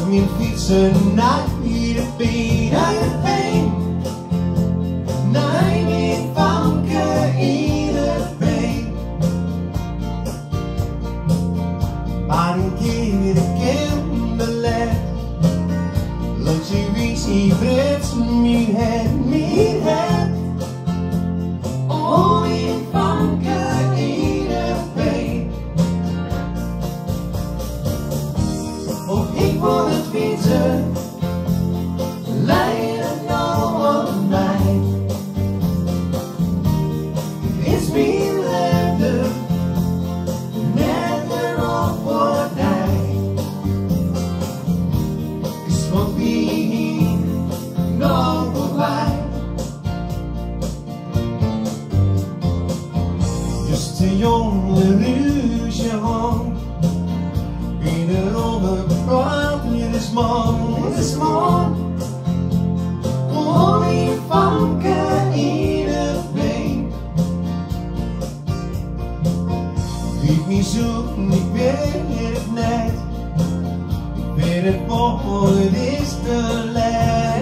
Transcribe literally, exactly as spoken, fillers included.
min fietsen, nej, mit ben, nej, ben. Nej, min fanke i det ben. Bare den giver det gennem let. Luxuries i bredt, min hand, min hand. Og min fanke i det ben. Og ik wil het weten, leiden over mij. Het is mijn leven, net erop voor mij. Is wat wie nog voorbij. Just een jonge illusion. Wederom gepraat in de sman, in de sman. Om die vanke in het been. Lief me zoeken, ik weet het net. Ik weet het voor, het is te laat.